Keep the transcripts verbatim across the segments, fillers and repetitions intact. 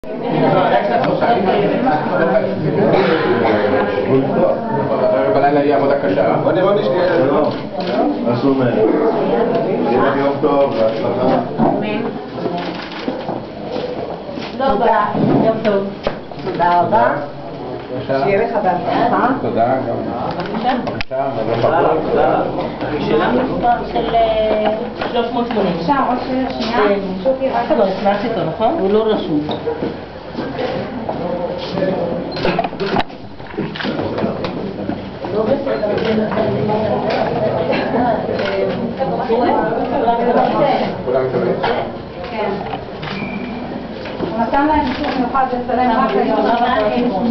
בלילה יהיה עבודה קשה. רוני רוני שנייה. שלום. מה שלומך? יהיה יום טוב, בהצלחה. תודה. יום טוב. תודה רבה. שיהיה לך בהצלחה. תודה. בבקשה. בבקשה. תודה. שאלה מספר של שלוש מאות שמונים. בבקשה, ראש שנייה. רק כבר הכנסתי אותו, נכון? הוא לא רשום. לא בסדר. כולם מתאבדים? כן. הוא נתן להם אישור מיוחד לצלם רק היום.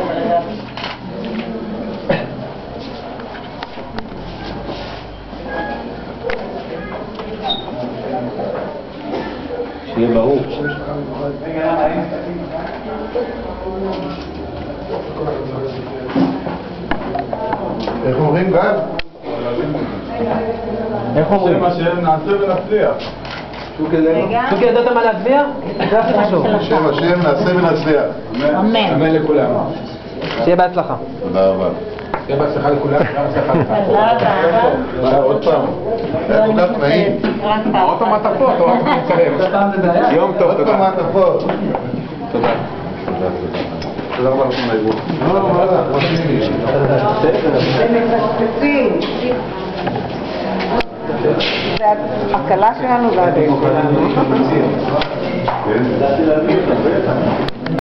שיהיה ברור. איך אומרים גל? איך אומרים? שם השם נעשה ונצליח. שוקי, ידעת מה להצביע? זה הכי חשוב. שם השם נעשה ונצליח. אמן. אמן לכולם. שיהיה בהצלחה. תודה רבה. שיהיה בהצלחה לכולם, גם הצלחה לך. תודה רבה. עוד פעם. היה כל כך נעים. עוד פעם מעטפות, עוד פעם נצלם. יום טוב, תודה. עוד פעם מעטפות. תודה. תודה רבה לכם על האירוע. לא, מה זה הקלה שלנו והדרך.